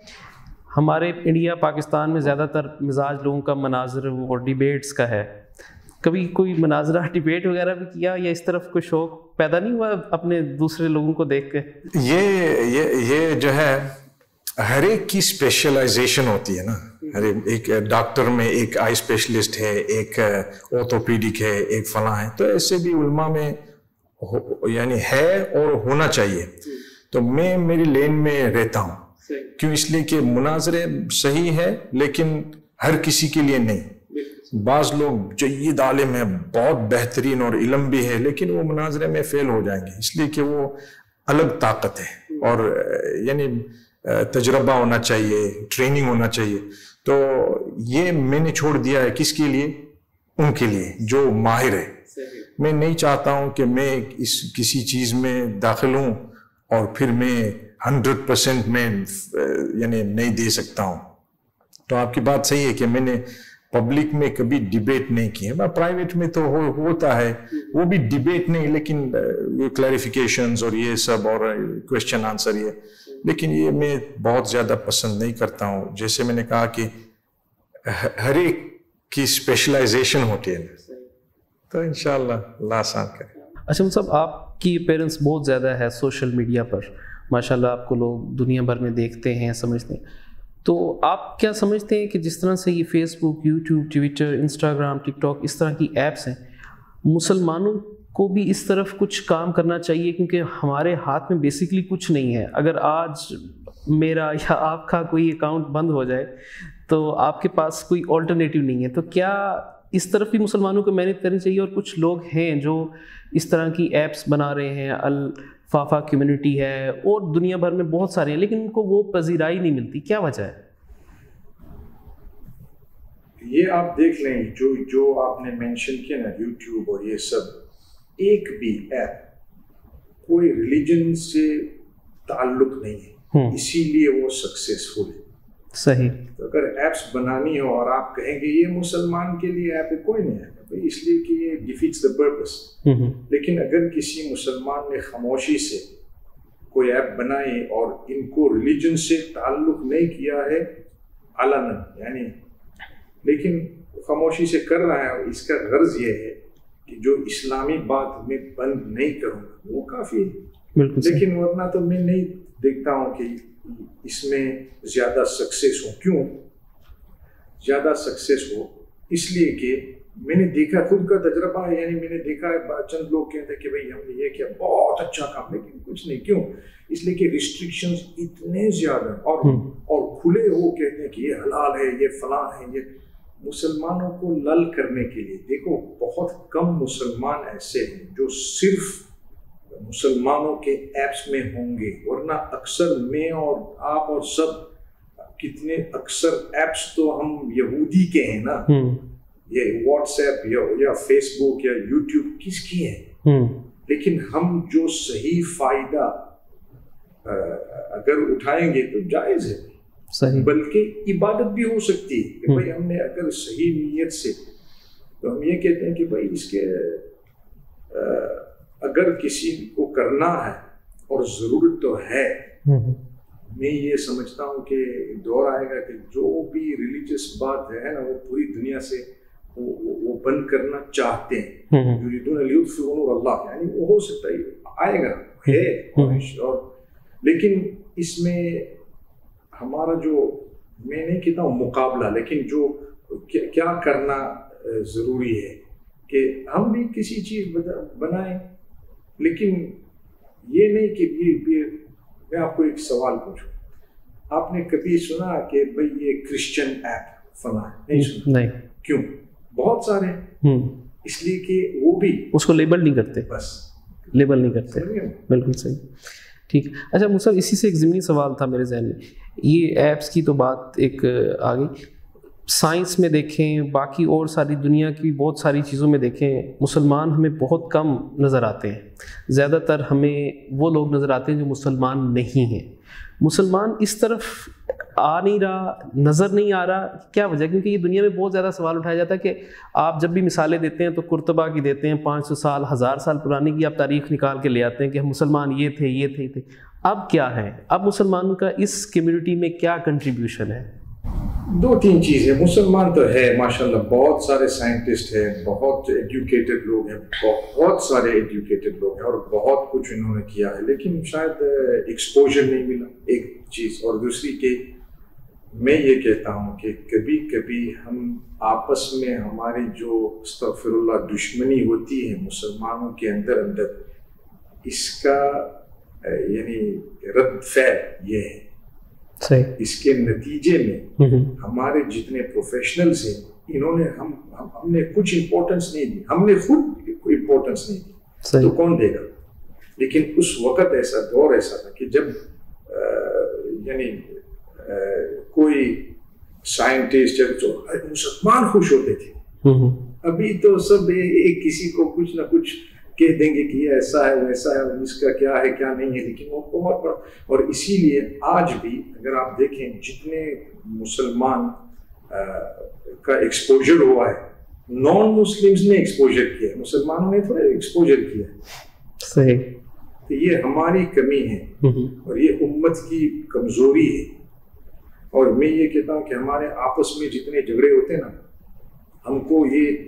ہمارے انڈیا پاکستان میں زیادہ تر مزاج لوگوں کا مناظر اور ڈیبیٹس کا ہے. کبھی کوئی مناظرہ ڈیبیٹ وغیرہ بھی کیا, یا اس طرف کوئی شوق پیدا نہیں ہوا اپنے دوسرے لوگوں کو دیکھ کے؟ یہ یہ یہ جو ہے ہر ایک کی اسپیشلائزیشن ہوتی ہے نا. ہر ایک ڈاکٹر میں ایک آئی اسپیشلسٹ ہے, ایک آرتھوپیڈک ہے, ایک فلاں ہے. تو ایسے بھی علماء میں یعنی ہے اور ہونا چاہیے. تو میں میری لین میں رہتا ہوں. کیوں؟ اس لیے کہ مناظرے صحیح ہے لیکن ہر کسی کے لیے نہیں. بعض لوگ جید عالم ہیں, بہت بہترین اور علم بھی ہے, لیکن وہ مناظرے میں فیل ہو جائیں گے, اس لیے کہ وہ الگ طاقت ہے, اور یعنی تجربہ ہونا چاہیے, ٹریننگ ہونا چاہیے. تو یہ میں نے چھوڑ دیا ہے کس کے لیے؟ ان کے لیے جو ماہر ہے. میں نہیں چاہتا ہوں کہ میں اس کسی چیز میں داخل ہوں اور پھر میں ہنڈریڈ پرسینٹ میں یعنی نہیں دے سکتا ہوں. تو آپ کی بات صحیح ہے کہ میں نے پبلک میں کبھی ڈیبیٹ نہیں کی ہے. پرائیویٹ میں تو ہو, ہوتا ہے, وہ بھی ڈیبیٹ نہیں, لیکن یہ کلیریفیکیشنز اور یہ سب اور کویشچن آنسر, یہ لیکن یہ میں بہت زیادہ پسند نہیں کرتا ہوں. جیسے میں نے کہا کہ ہر ایک کی اسپیشلائزیشن ہوتی ہے, تو انشاءاللہ اللہ آسان کرے. اچھا صاحب, آپ کی اپیرنس بہت زیادہ ہے سوشل میڈیا پر, ماشاءاللہ آپ کو لوگ دنیا بھر میں دیکھتے ہیں, سمجھتے ہیں. تو آپ کیا سمجھتے ہیں کہ جس طرح سے یہ Facebook, YouTube, Twitter, Instagram, TikTok, اس طرح کی ایپس ہیں, مسلمانوں کو بھی اس طرف کچھ کام کرنا چاہیے؟ کیونکہ ہمارے ہاتھ میں بیسکلی کچھ نہیں ہے. اگر آج میرا یا آپ کا کوئی اکاؤنٹ بند ہو جائے تو آپ کے پاس کوئی آلٹرنیٹیو نہیں ہے. تو کیا اس طرف بھی مسلمانوں کو محنت کرنی چاہیے؟ اور کچھ لوگ ہیں جو اس طرح کی ایپس بنا رہے ہیں, الفافا کمیونٹی ہے اور دنیا بھر میں بہت سارے ہیں, لیکن ان کو وہ پذیرائی نہیں ملتی, کیا وجہ ہے؟ یہ آپ دیکھ لیں, جو جو آپ نے مینشن کیا نا, یوٹیوب اور یہ سب, ایک بھی ایپ کوئی ریلیجن سے تعلق نہیں ہے, اسی لیے وہ سکسیسفل ہے. صحیح. تو اگر ایپس بنانی ہو اور آپ کہیں گے یہ مسلمان کے لیے ایپ ہے, کوئی نہیں ہے, اس لیے کہ یہ ڈیفیٹس دا پرپس. لیکن اگر کسی مسلمان نے خاموشی سے کوئی ایپ بنائی اور ان کو ریلیجن سے تعلق نہیں کیا ہے علنا, یعنی لیکن خاموشی سے کر رہا ہے, اس کا غرض یہ ہے کہ جو اسلامی بات میں بند نہیں کروں گا وہ کافی ہے. لیکن ورنہ تو میں نہیں دیکھتا ہوں کہ اس میں زیادہ سکسیس ہو. کیوں زیادہ سکسیس ہو؟ اس لیے کہ میں نے دیکھا, خود کا تجربہ ہے, یعنی میں نے دیکھا ہے چند لوگ کہتے ہیں کہ بھائی ہم نے یہ کیا, بہت اچھا کام, لیکن کچھ نہیں. کیوں؟ اس لیے کہ ریسٹرکشنز اتنے زیادہ, اور اور کھلے ہو کہتے ہیں کہ یہ حلال ہے, یہ فلاں ہے, یہ مسلمانوں کو لل کرنے کے لیے. دیکھو بہت کم مسلمان ایسے ہیں جو صرف مسلمانوں کے ایپس میں ہوں گے, ورنہ اکثر میں اور آپ اور سب کتنے اکثر ایپس تو ہم یہودی کے ہیں نا. یہ واٹس ایپ یا یا فیس بک یا یوٹیوب کس کی ہے؟ لیکن ہم جو صحیح فائدہ اگر اٹھائیں گے تو جائز ہے, صحیح, بلکہ عبادت بھی ہو سکتی ہے کہ بھائی ہم نے اگر صحیح نیت سے, تو ہم یہ کہتے ہیں کہ بھائی اس کے اگر کسی کو کرنا ہے اور ضرورت تو ہے, میں یہ سمجھتا ہوں کہ دور آئے گا کہ جو بھی ریلیجیس بات ہے نا وہ پوری دنیا سے وہ بند کرنا چاہتے ہیں. یریدون لیطفئوا نور اللہ, یعنی وہ ہو سکتا ہے, آئے گا, ہے, اور لیکن اس میں ہمارا جو, میں نہیں کہتا ہوں مقابلہ, لیکن جو کیا کرنا ضروری ہے کہ ہم بھی کسی چیز بنائیں, لیکن یہ نہیں کہ یہ, میں آپ کو ایک سوال پوچھوں, آپ نے کبھی سنا کہ بھئی یہ کرسچن ایپ فلاں ہے؟ نہیں سنا. نہیں. کیوں؟ بہت سارے ہیں, اس لیے کہ وہ بھی اس کو لیبل نہیں کرتے, بس لیبل نہیں کرتے. بالکل صحیح, ٹھیک. اچھا مصعب, اسی سے ایک ضمنی سوال تھا میرے ذہن میں, یہ ایپس کی تو بات ایک آ گئی, سائنس میں دیکھیں، باقی اور ساری دنیا کی بہت ساری چیزوں میں دیکھیں، مسلمان ہمیں بہت کم نظر آتے ہیں. زیادہ تر ہمیں وہ لوگ نظر آتے ہیں جو مسلمان نہیں ہیں. مسلمان اس طرف آ نہیں رہا، نظر نہیں آ رہا، کیا وجہ؟ کیونکہ یہ دنیا میں بہت زیادہ سوال اٹھایا جاتا ہے کہ آپ جب بھی مثالیں دیتے ہیں تو قرطبہ کی دیتے ہیں، پانچ سو سال ہزار سال پرانی کی آپ تاریخ نکال کے لے آتے ہیں کہ ہم مسلمان یہ تھے یہ تھے یہ تھے. اب کیا ہے؟ اب مسلمانوں کا اس کمیونٹی میں کیا کنٹریبیوشن ہے؟ دو تین چیزیں. مسلمان تو ہے ماشاءاللہ، بہت سارے سائنٹسٹ ہیں، بہت ایجوکیٹڈ لوگ ہیں، بہت سارے ایجوکیٹڈ لوگ ہیں اور بہت کچھ انہوں نے کیا ہے، لیکن شاید ایکسپوجر نہیں ملا، ایک چیز. اور دوسری کہ میں یہ کہتا ہوں کہ کبھی کبھی ہم آپس میں ہماری جو استغفر اللہ دشمنی ہوتی ہے مسلمانوں کے اندر اندر، اس کا یعنی رد فعل یہ ہے. صحیح. اس کے نتیجے میں ہمارے جتنے پروفیشنلز ہیں انہوں نے ہم ہم نے کچھ امپورٹنس نہیں دی، ہم نے خود کوئی امپورٹنس نہیں دی، تو کون دے گا؟ لیکن اس وقت ایسا دور ایسا تھا کہ جب یعنی کوئی سائنٹسٹ جب جو مسلمان خوش ہوتے تھے. ابھی تو سب ایک کسی کو کچھ نہ کچھ کہہ دیں گے کہ یہ ایسا ہے ویسا ہے، اس کا کیا ہے کیا نہیں ہے، لیکن وہ بہت بڑا. اور اسی لیے آج بھی اگر آپ دیکھیں جتنے مسلمان کا ایکسپوجر ہوا ہے، نان مسلمز نے ایکسپوجر کیا ہے، مسلمانوں نے تھوڑا ایکسپوجر کیا ہے. صحیح. تو یہ ہماری کمی ہے اور یہ امت کی کمزوری ہے. اور میں یہ کہتا ہوں کہ ہمارے آپس میں جتنے جھگڑے ہوتے ہیں نا، ہم کو یہ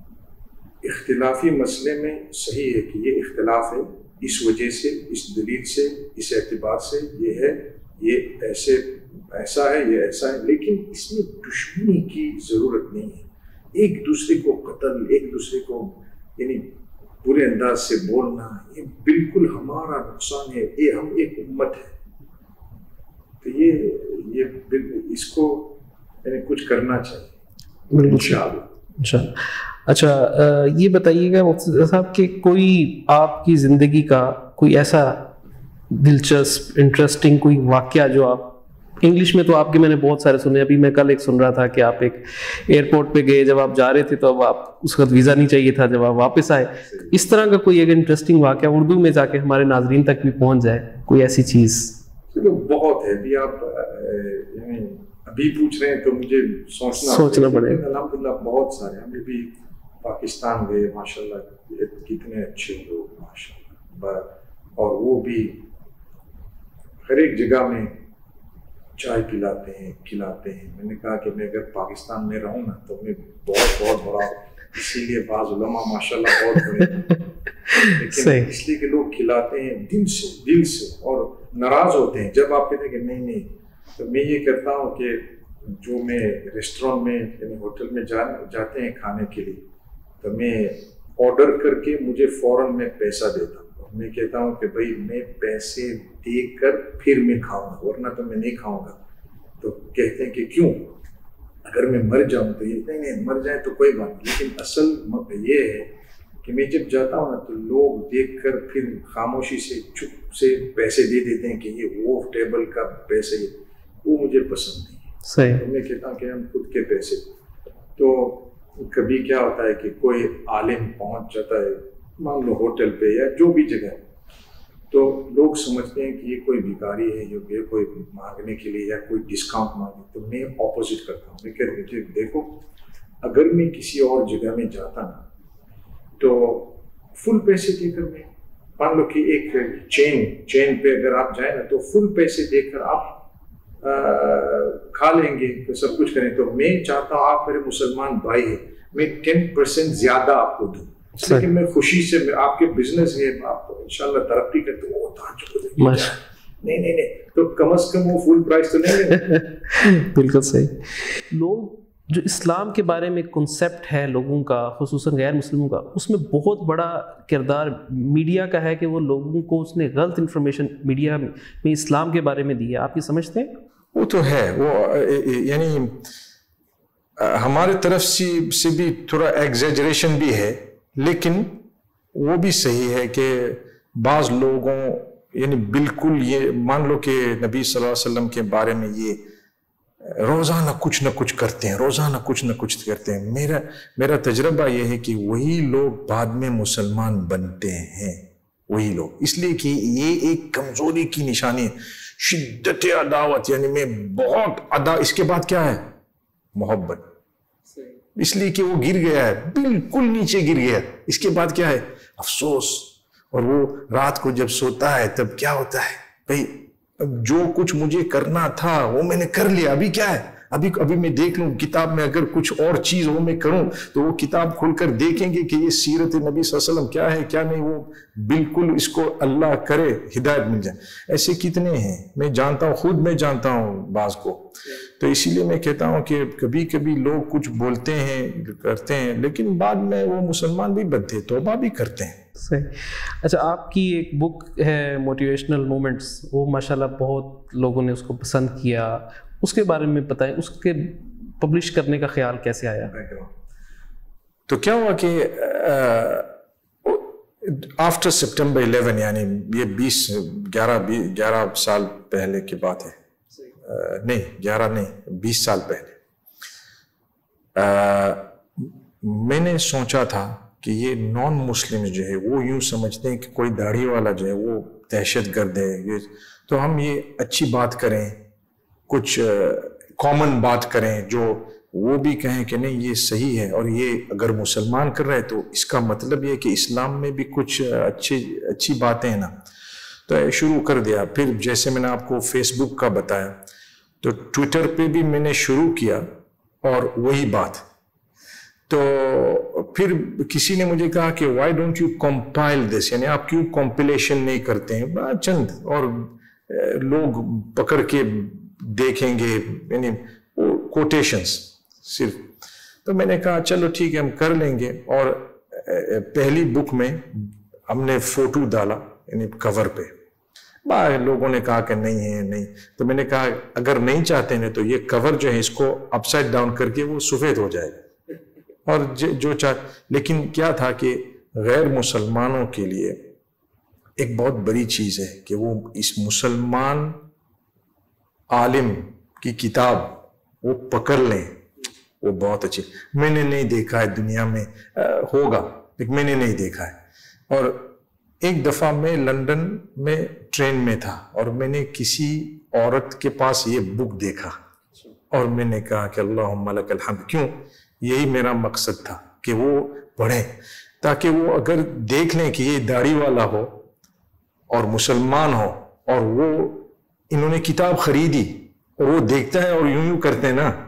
اختلافی مسئلے میں صحیح ہے کہ یہ اختلاف ہے، اس وجہ سے، اس دلیل سے، اس اعتبار سے یہ ہے، یہ ایسے ایسا ہے، یہ ایسا ہے، لیکن اس میں دشمنی کی ضرورت نہیں ہے. ایک دوسرے کو قتل، ایک دوسرے کو یعنی برے انداز سے بولنا، یہ بالکل ہمارا نقصان ہے. یہ ہم ایک امت ہے، تو یہ یہ اس کو یعنی کچھ کرنا چاہیے انشاءاللہ. انشاءاللہ. اچھا یہ بتائیے گا مفتی صاحب کہ کوئی آپ کی زندگی کا کوئی ایسا دلچسپ انٹرسٹنگ کوئی واقعہ جو آپ، انگلش میں تو آپ کے میں نے بہت سارے سنے، ابھی میں کل ایک سن رہا تھا کہ آپ ایک ایئرپورٹ پہ گئے، جب آپ جا رہے تھے تو اب آپ اس وقت ویزا نہیں چاہیے تھا، جب آپ واپس آئے، اس طرح کا کوئی ایک انٹرسٹنگ واقعہ اردو میں جا کے ہمارے ناظرین تک بھی پہنچ جائے، کوئی ایسی چیز؟ بہت ہے. ابھی آپ ابھی پوچھ رہے ہیں تو مجھے سوچنا سوچنا پڑے گا. الحمدللہ بہت سارے. ہم بھی پاکستان گئے ماشاءاللہ، کتنے اچھے لوگ ماشاءاللہ، اور وہ بھی ہر ایک جگہ میں چائے پلاتے ہیں، کھلاتے ہیں. میں نے کہا کہ میں اگر پاکستان میں رہوں نا تو میں بہت بہت بڑا، اسی لیے بعض علماء ماشاءاللہ بہت بڑے، لیکن اس لیے کہ لوگ کھلاتے ہیں دل سے دل سے اور ناراض ہوتے ہیں جب آپ کہتے ہیں کہ نہیں نہیں. تو میں یہ کرتا ہوں کہ جو میں ریسٹورینٹ میں یعنی ہوٹل میں جا جاتے ہیں کھانے کے لیے، تو میں آرڈر کر کے مجھے فوراً میں پیسہ دیتا ہوں. میں کہتا ہوں کہ بھائی میں پیسے دے کر پھر میں کھاؤں گا، ورنہ تو میں نہیں کھاؤں گا. تو کہتے ہیں کہ کیوں؟ اگر میں مر جاؤں تو یہ نہیں نہیں مر جائیں تو کوئی بات نہیں، لیکن اصل یہ ہے کہ میں جب جاتا ہوں نا تو لوگ دیکھ کر پھر خاموشی سے چپ سے پیسے دے دیتے ہیں کہ یہ وہ ٹیبل کا پیسے، وہ مجھے پسند نہیں. صحیح. میں کہتا ہوں کہ ہم خود کے پیسے. تو کبھی کیا ہوتا ہے کہ کوئی عالم پہنچ جاتا ہے مان لو ہوٹل پہ یا جو بھی جگہ، تو لوگ سمجھتے ہیں کہ یہ کوئی بھکاری ہے، یہ کوئی مانگنے کے لیے یا کوئی ڈسکاؤنٹ مانگے. تو میں اپوزٹ کرتا ہوں. میں کہتا ہوں دیکھو اگر میں کسی اور جگہ میں جاتا نا تو فل پیسے دے کر میں مان لو کہ ایک چین چین پہ اگر آپ جائیں نا تو فل پیسے دے کر آپ کھا لیں گے، تو سب کچھ کریں. تو میں چاہتا ہوں آپ میرے مسلمان بھائی ہیں، میں ٹین پرسینٹ زیادہ آپ کو دوں، لیکن میں خوشی سے آپ کے بزنس ہے، آپ انشاءاللہ ترقی کرتے ہو، نہیں نہیں نہیں تو کم از کم وہ فل پرائز تو نہیں. بالکل صحیح. لوگ جو اسلام کے بارے میں کنسیپٹ ہے لوگوں کا، خصوصاً غیر مسلموں کا، اس میں بہت بڑا کردار میڈیا کا ہے کہ وہ لوگوں کو اس نے غلط انفارمیشن میڈیا میں اسلام کے بارے میں دی ہے. آپ یہ سمجھتے ہیں؟ وہ تو ہے، وہ یعنی ہمارے طرف سے بھی تھوڑا ایگزیجریشن بھی ہے، لیکن وہ بھی صحیح ہے کہ بعض لوگوں یعنی بالکل یہ مان لو کہ نبی صلی اللہ علیہ وسلم کے بارے میں یہ روزانہ کچھ نہ کچھ کرتے ہیں، روزانہ کچھ نہ کچھ کرتے ہیں. میرا میرا تجربہ یہ ہے کہ وہی لوگ بعد میں مسلمان بنتے ہیں، وہی لوگ، اس لیے کہ یہ ایک کمزوری کی نشانی ہے. شدت عداوت، یعنی میں بہت ادا، اس کے بعد کیا ہے؟ محبت. اس لیے کہ وہ گر گیا ہے، بالکل نیچے گر گیا. اس کے بعد کیا ہے؟ افسوس. اور وہ رات کو جب سوتا ہے تب کیا ہوتا ہے؟ بھئی جو کچھ مجھے کرنا تھا وہ میں نے کر لیا، ابھی کیا ہے؟ ابھی ابھی میں دیکھ لوں کتاب میں اگر کچھ اور چیز ہو میں کروں تو وہ کتاب کھول کر دیکھیں گے کہ یہ سیرت نبی صلی اللہ علیہ وسلم کیا ہے کیا نہیں، وہ بالکل اس کو اللہ کرے ہدایت مل جائے. ایسے کتنے ہیں، میں جانتا ہوں، خود میں جانتا ہوں بعض کو. تو اسی لیے میں کہتا ہوں کہ کبھی کبھی لوگ کچھ بولتے ہیں کرتے ہیں لیکن بعد میں وہ مسلمان بھی بنتے، توبہ بھی کرتے ہیں. صحیح. اچھا، آپ کی ایک بک ہے موٹیویشنل مومنٹس، وہ ماشاءاللہ بہت لوگوں نے اس کو پسند کیا، اس کے بارے میں بتائیں، اس کے پبلش کرنے کا خیال کیسے آیا؟ تو کیا ہوا کہ آفٹر سپٹمبر الیون، یعنی یہ بیس گیارہ گیارہ سال پہلے کی بات ہے، نہیں گیارہ نہیں بیس سال پہلے، میں نے سوچا تھا کہ یہ نان مسلم جو ہے وہ یوں سمجھتے ہیں کہ کوئی داڑھی والا جو ہے وہ دہشت گرد ہے. یہ تو ہم یہ اچھی بات کریں، کچھ کامن بات کریں جو وہ بھی کہیں کہ نہیں یہ صحیح ہے، اور یہ اگر مسلمان کر رہے تو اس کا مطلب یہ کہ اسلام میں بھی کچھ اچھی اچھی باتیں ہیں نا. تو شروع کر دیا. پھر جیسے میں نے آپ کو فیس بک کا بتایا تو ٹویٹر پہ بھی میں نے شروع کیا اور وہی بات. تو پھر کسی نے مجھے کہا کہ why don't you compile this, یعنی آپ کیوں کمپلیشن نہیں کرتے ہیں، چند اور لوگ پکڑ کے دیکھیں گے، یعنی کوٹیشنز صرف. تو میں نے کہا چلو ٹھیک ہے ہم کر لیں گے. اور پہلی بک میں ہم نے فوٹو ڈالا یعنی کور پہ. باہر لوگوں نے کہا کہ نہیں ہے نہیں. تو میں نے کہا اگر نہیں چاہتے ہیں تو یہ کور جو ہے اس کو اپ سائڈ ڈاؤن کر کے وہ سفید ہو جائے گا. اور جو چاہ لیکن کیا تھا کہ غیر مسلمانوں کے لیے ایک بہت بڑی چیز ہے کہ وہ اس مسلمان عالم کی کتاب وہ پکڑ لیں، وہ بہت اچھی. میں نے نہیں دیکھا ہے دنیا میں، ہوگا لیکن میں نے نہیں دیکھا ہے. اور ایک دفعہ میں لندن میں ٹرین میں تھا اور میں نے کسی عورت کے پاس یہ بک دیکھا اور میں نے کہا کہ اللہم لک الحمد. کیوں؟ یہی میرا مقصد تھا کہ وہ پڑھیں تاکہ وہ اگر دیکھ لیں کہ یہ داڑھی والا ہو اور مسلمان ہو اور وہ انہوں نے کتاب خریدی اور وہ دیکھتا ہے اور یوں یوں کرتے ہیں نا،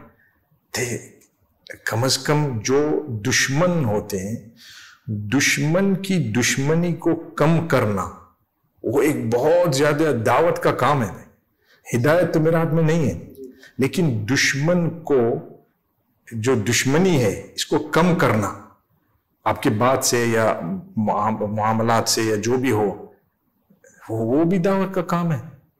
کم از کم جو دشمن ہوتے ہیں دشمن کی دشمنی کو کم کرنا وہ ایک بہت زیادہ دعوت کا کام ہے. ہدایت تو میرے ہاتھ میں نہیں ہے لیکن دشمن کو جو دشمنی ہے اس کو کم کرنا آپ کے بات سے یا معاملات سے یا جو بھی ہو وہ بھی دعوت کا کام ہے.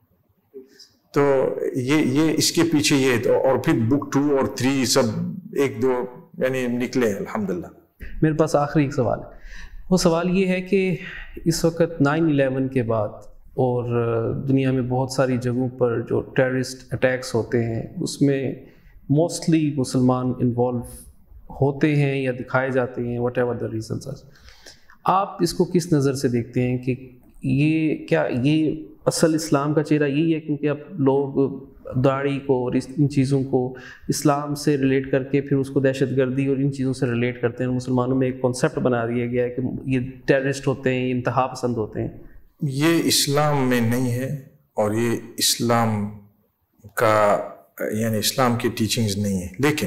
تو یہ یہ اس کے پیچھے یہ تو اور پھر بک ٹو اور تھری سب ایک دو یعنی نکلے الحمدللہ. میرے پاس آخری ایک سوال ہے. وہ سوال یہ ہے کہ اس وقت نائن الیون کے بعد اور دنیا میں بہت ساری جگہوں پر جو ٹیررسٹ اٹیکس ہوتے ہیں اس میں موسٹلی مسلمان انوالو ہوتے ہیں یا دکھائے جاتے ہیں، واٹ ایور دا ریزنس. آپ اس کو کس نظر سے دیکھتے ہیں کہ یہ کیا یہ اصل اسلام کا چہرہ یہی ہے کیونکہ اب لوگ داڑھی کو اور ان چیزوں کو اسلام سے ریلیٹ کر کے پھر اس کو دہشت گردی اور ان چیزوں سے ریلیٹ کرتے ہیں؟ مسلمانوں میں ایک کانسیپٹ بنا دیا گیا ہے کہ یہ ٹیررسٹ ہوتے ہیں، یہ انتہا پسند ہوتے ہیں. یہ اسلام میں نہیں ہے اور یہ اسلام کا یعنی اسلام کی ٹیچنگز نہیں ہے. لیکن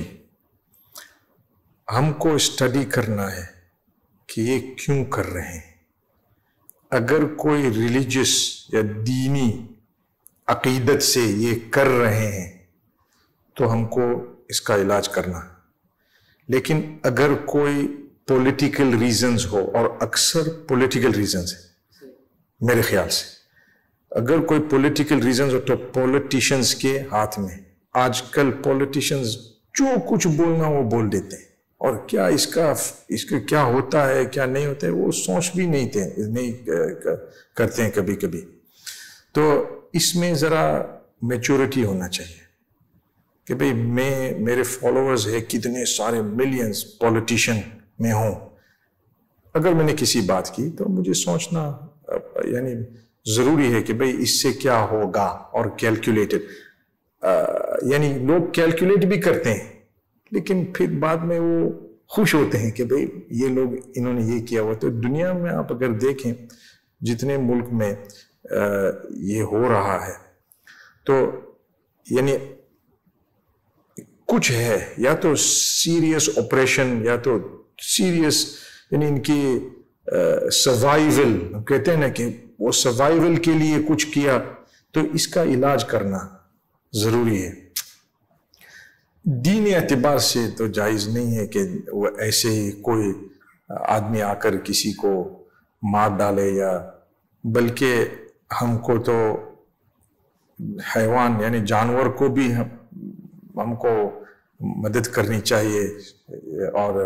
ہم کو اسٹڈی کرنا ہے کہ یہ کیوں کر رہے ہیں. اگر کوئی ریلیجس یا دینی عقیدت سے یہ کر رہے ہیں تو ہم کو اس کا علاج کرنا ہے. لیکن اگر کوئی پولیٹیکل ریزنز ہو، اور اکثر پولیٹیکل ریزنز ہیں میرے خیال سے، اگر کوئی پولیٹیکل ریزنز ہو تو پولیٹیشنز کے ہاتھ میں. آج کل پولیٹیشنز جو کچھ بولنا وہ بول دیتے ہیں اور کیا اس کا اس کا کیا ہوتا ہے کیا نہیں ہوتا ہے وہ سوچ بھی نہیں تھے نہیں کرتے ہیں کبھی کبھی. تو اس میں ذرا میچورٹی ہونا چاہیے. کہ بھئی میں میرے فالوورز ہے کتنے سارے ملینز پولیٹیشین میں ہوں، اگر میں نے کسی بات کی تو مجھے سوچنا یعنی ضروری ہے کہ بھئی اس سے کیا ہوگا، اور کیلکولیٹڈ یعنی لوگ کیلکولیٹ بھی کرتے ہیں لیکن پھر بعد میں وہ خوش ہوتے ہیں کہ بھئی یہ لوگ انہوں نے یہ کیا ہوا. تو دنیا میں آپ اگر دیکھیں جتنے ملک میں یہ ہو رہا ہے تو یعنی کچھ ہے یا تو سیریس آپریشن یا تو سیریس یعنی ان کی سروائیول کہتے ہیں نا کہ وہ سروائیول کے لیے کچھ کیا، تو اس کا علاج کرنا ضروری ہے. دین اعتبار سے تو جائز نہیں ہے کہ وہ ایسے ہی کوئی آدمی آ کر کسی کو مار ڈالے، یا بلکہ ہم کو تو حیوان یعنی جانور کو بھی ہم کو مدد کرنی چاہیے، اور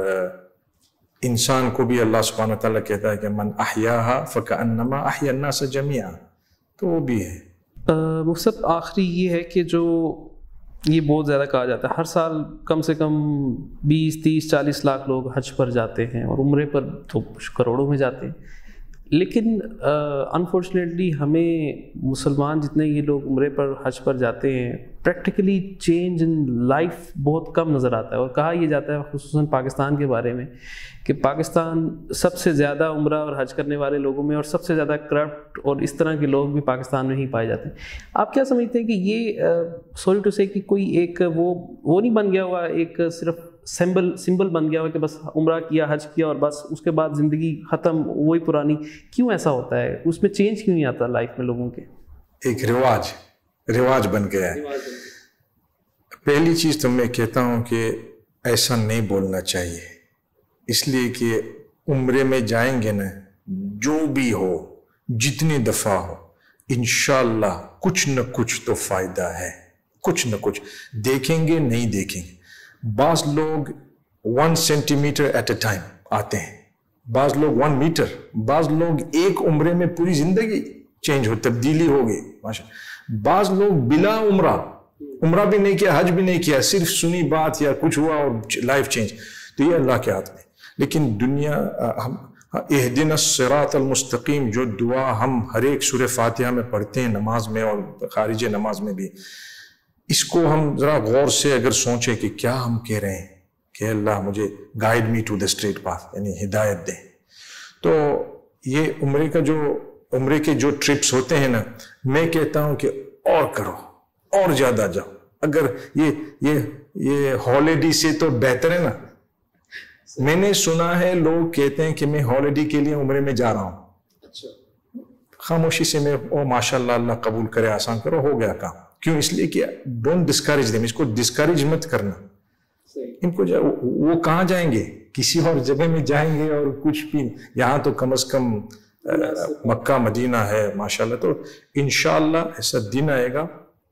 انسان کو بھی اللہ سبحانہ وتعالیٰ کہتا ہے کہ من احیاہا فکأنما احیا الناس جمیعا، تو وہ بھی ہے. مفتی آخری یہ ہے کہ جو یہ بہت زیادہ کہا جاتا ہے ہر سال کم سے کم بیس تیس چالیس لاکھ لوگ حج پر جاتے ہیں، اور عمرے پر تو کروڑوں میں جاتے ہیں، لیکن انفارچونیٹلی ہمیں مسلمان جتنے یہ لوگ عمرے پر حج پر جاتے ہیں پریکٹیکلی چینج ان لائف بہت کم نظر آتا ہے. اور کہا یہ جاتا ہے خصوصاً پاکستان کے بارے میں کہ پاکستان سب سے زیادہ عمرہ اور حج کرنے والے لوگوں میں، اور سب سے زیادہ کرپٹ اور اس طرح کے لوگ بھی پاکستان میں ہی پائے جاتے ہیں. آپ کیا سمجھتے ہیں کہ یہ سوری ٹو سے کہ کوئی ایک وہ وہ نہیں بن گیا ہوا، ایک صرف سمبل سمبل بن گیا ہوا کہ بس عمرہ کیا حج کیا اور بس اس کے بعد زندگی ختم وہی پرانی؟ کیوں ایسا ہوتا ہے؟ اس میں چینج کیوں نہیں آتا لائف میں لوگوں کے؟ ایک رواج رواج بن گیا ہے. پہلی چیز تو میں کہتا ہوں کہ ایسا نہیں بولنا چاہیے، اس لیے کہ عمرے میں جائیں گے نا، جو بھی ہو جتنی دفعہ ہو انشاءاللہ کچھ نہ کچھ تو فائدہ ہے، کچھ نہ کچھ دیکھیں گے نہیں دیکھیں گے. بعض لوگ one centimetre at a time آتے ہیں، بعض لوگ ون میٹر، بعض لوگ ایک عمرے میں پوری زندگی چینج ہو تبدیلی ہو گئی ماشاء. بعض لوگ بلا عمرہ عمرہ بھی نہیں کیا حج بھی نہیں کیا، صرف سنی بات یا کچھ ہوا اور لائف چینج. تو یہ اللہ کے ہاتھ میں. لیکن دنیا اہدنا الصراط المستقیم جو دعا ہم ہر ایک سورہ فاتحہ میں پڑھتے ہیں نماز میں اور خارج نماز میں بھی، اس کو ہم ذرا غور سے اگر سوچیں کہ کیا ہم کہہ رہے ہیں کہ اللہ مجھے guide me to the straight path, یعنی ہدایت دے. تو یہ عمرے کا جو عمرے کے جو ٹرپس ہوتے ہیں نا، میں کہتا ہوں کہ اور کرو اور زیادہ جاؤ. اگر یہ یہ یہ ہالیڈے سے تو بہتر ہے نا. میں نے سنا ہے لوگ کہتے ہیں کہ میں ہالیڈے کے لیے عمرے میں جا رہا ہوں، خاموشی سے میں او ماشاء اللہ اللہ قبول کرے آسان کرو ہو گیا کام. کیوں؟ اس لیے کہ ڈونٹ ڈسکریج دیم، اس کو ڈسکریج مت کرنا. ان کو وہ کہاں جائیں گے؟ کسی اور جگہ میں جائیں گے اور کچھ بھی. یہاں تو کم از کم مکہ مدینہ ہے ماشاءاللہ. تو انشاءاللہ ایسا دن آئے گا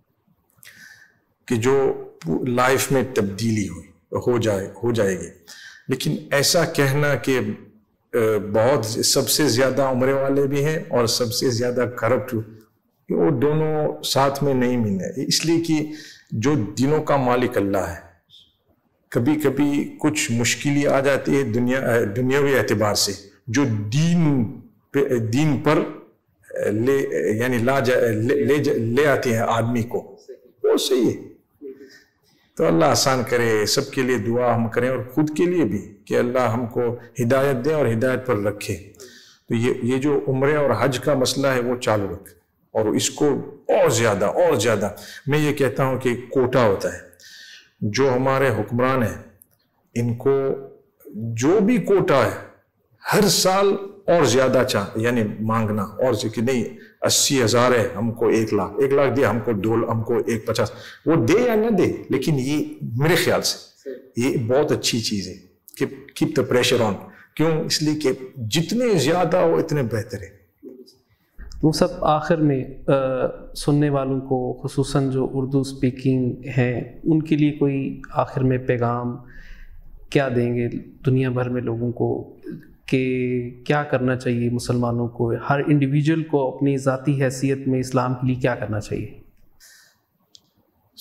کہ جو لائف میں تبدیلی ہوئی ہو جائے ہو جائے گی. لیکن ایسا کہنا کہ بہت سب سے زیادہ عمرے والے بھی ہیں اور سب سے زیادہ کرپٹ، وہ دونوں ساتھ میں نہیں ملے. اس لیے کہ جو دنوں کا مالک اللہ ہے، کبھی کبھی کچھ مشکلیں آ جاتی ہے دنیا دنیاوی اعتبار سے جو دین دین پر لے یعنی لا جا لے, لے آتی ہیں آدمی کو، وہ صحیح ہے. تو اللہ آسان کرے، سب کے لیے دعا ہم کریں اور خود کے لیے بھی کہ اللہ ہم کو ہدایت دے اور ہدایت پر رکھے. تو یہ یہ جو عمرے اور حج کا مسئلہ ہے وہ چالو رکھے، اور اس کو اور زیادہ اور زیادہ میں یہ کہتا ہوں کہ کوٹا ہوتا ہے. جو ہمارے حکمران ہیں ان کو جو بھی کوٹا ہے ہر سال اور زیادہ چاہ یعنی مانگنا، اور کہ نہیں اسی ہزار ہے ہم کو ایک لاکھ ایک لاکھ دے، ہم کو دو ہم کو ایک پچاس، وہ دے یا نہ دے. لیکن یہ میرے خیال سے یہ بہت اچھی چیز ہے کہ کیپ دا پریشر آن. کیوں؟ اس لیے کہ جتنے زیادہ ہو اتنے بہتر ہے. وہ سب آخر میں سننے والوں کو خصوصاً جو اردو اسپیکنگ ہیں ان کے لیے کوئی آخر میں پیغام کیا دیں گے دنیا بھر میں لوگوں کو کہ کیا کرنا چاہیے مسلمانوں کو، ہر انڈیویجول کو اپنی ذاتی حیثیت میں اسلام کے لیے کیا کرنا چاہیے؟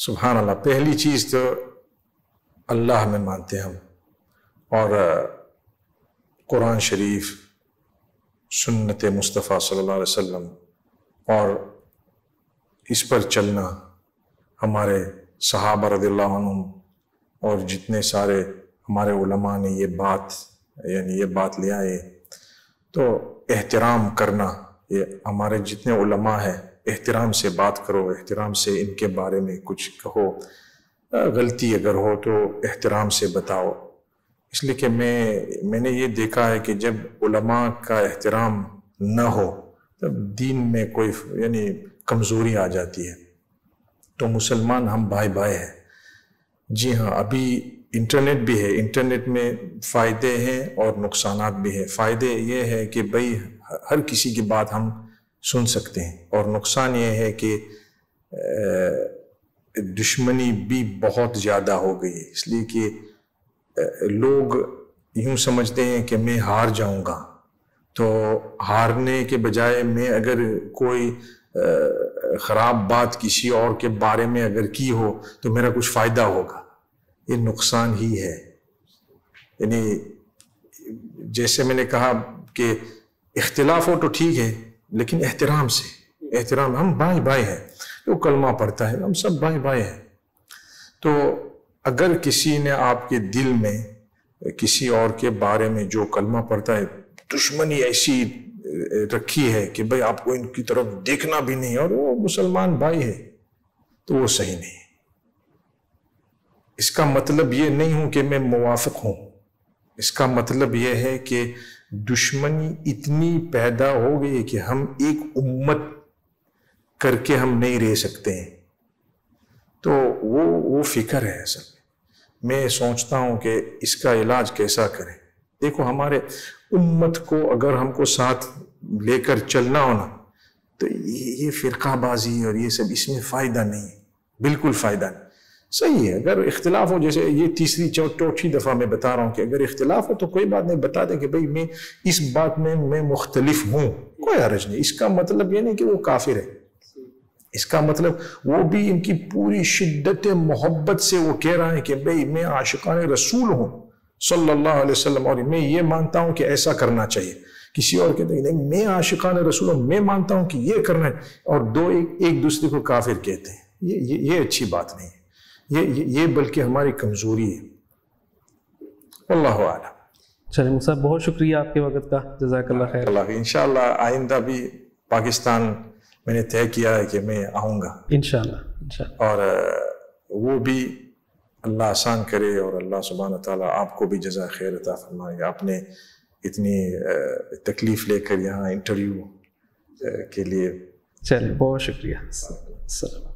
سبحان اللہ. پہلی چیز تو اللہ میں مانتے ہم، اور قرآن شریف، سنت مصطفیٰ صلی اللہ علیہ وسلم، اور اس پر چلنا ہمارے صحابہ رضی اللہ عنہم اور جتنے سارے ہمارے علماء نے یہ بات یعنی یہ بات لے آئے. تو احترام کرنا، یہ ہمارے جتنے علماء ہیں، احترام سے بات کرو، احترام سے ان کے بارے میں کچھ کہو، غلطی اگر ہو تو احترام سے بتاؤ. اس لیے کہ میں میں نے یہ دیکھا ہے کہ جب علماء کا احترام نہ ہو تب دین میں کوئی یعنی کمزوری آ جاتی ہے. تو مسلمان ہم بھائی بھائی ہیں. جی ہاں، ابھی انٹرنیٹ بھی ہے، انٹرنیٹ میں فائدے ہیں اور نقصانات بھی ہیں. فائدے یہ ہے کہ بھئی ہر کسی کی بات ہم سن سکتے ہیں، اور نقصان یہ ہے کہ دشمنی بھی بہت زیادہ ہو گئی ہے. اس لیے کہ لوگ یوں سمجھتے ہیں کہ میں ہار جاؤں گا، تو ہارنے کے بجائے میں اگر کوئی خراب بات کسی اور کے بارے میں اگر کی ہو تو میرا کچھ فائدہ ہوگا. یہ نقصان ہی ہے. یعنی جیسے میں نے کہا کہ اختلاف ہو تو ٹھیک ہے، لیکن احترام سے. احترام، ہم بھائی بھائی ہیں. جو کلمہ پڑھتا ہے ہم سب بھائی بھائی ہیں. تو اگر کسی نے آپ کے دل میں کسی اور کے بارے میں جو کلمہ پڑھتا ہے دشمنی ایسی رکھی ہے کہ بھئی آپ کو ان کی طرف دیکھنا بھی نہیں، اور وہ مسلمان بھائی ہے، تو وہ صحیح نہیں. اس کا مطلب یہ نہیں ہوں کہ میں موافق ہوں. اس کا مطلب یہ ہے کہ دشمنی اتنی پیدا ہو گئی کہ ہم ایک امت کر کے ہم نہیں رہ سکتے ہیں. تو وہ وہ فکر ہے. اصل میں میں سوچتا ہوں کہ اس کا علاج کیسا کریں. دیکھو، ہمارے امت کو اگر ہم کو ساتھ لے کر چلنا ہونا تو یہ فرقہ بازی اور یہ سب اس میں فائدہ نہیں، بالکل فائدہ نہیں. صحیح ہے اگر اختلاف ہو، جیسے یہ تیسری چوتھی دفعہ میں بتا رہا ہوں کہ اگر اختلاف ہو تو کوئی بات نہیں، بتا دیں کہ بھئی میں اس بات میں میں مختلف ہوں، کوئی حرج نہیں. اس کا مطلب یہ نہیں کہ وہ کافر ہے. اس کا مطلب وہ بھی ان کی پوری شدت محبت سے وہ کہہ رہا ہے کہ بھئی میں عاشقان رسول ہوں صلی اللہ علیہ وسلم، اور میں یہ مانتا ہوں کہ ایسا کرنا چاہیے. کسی اور کہتے ہیں نہیں میں عاشقان رسول ہوں، میں مانتا ہوں کہ یہ کرنا ہے، اور دو ایک, ایک دوسرے کو کافر کہتے ہیں. یہ, یہ, یہ اچھی بات نہیں ہے. یہ یہ بلکہ ہماری کمزوری ہے. اللہ اعلم. چلیں موسیٰ صاحب، بہت شکریہ آپ کے وقت کا، جزاک اللہ خیر. اللہ انشاءاللہ آئندہ بھی پاکستان میں نے طے کیا ہے کہ میں آؤں گا انشاءاللہ انشاءاللہ. اور وہ بھی اللہ آسان کرے، اور اللہ سبحانہ تعالیٰ آپ کو بھی جزائے خیر عطا فرمائے. آپ نے اتنی تکلیف لے کر یہاں انٹرویو کے لیے. چلیں بہت شکریہ. السلام.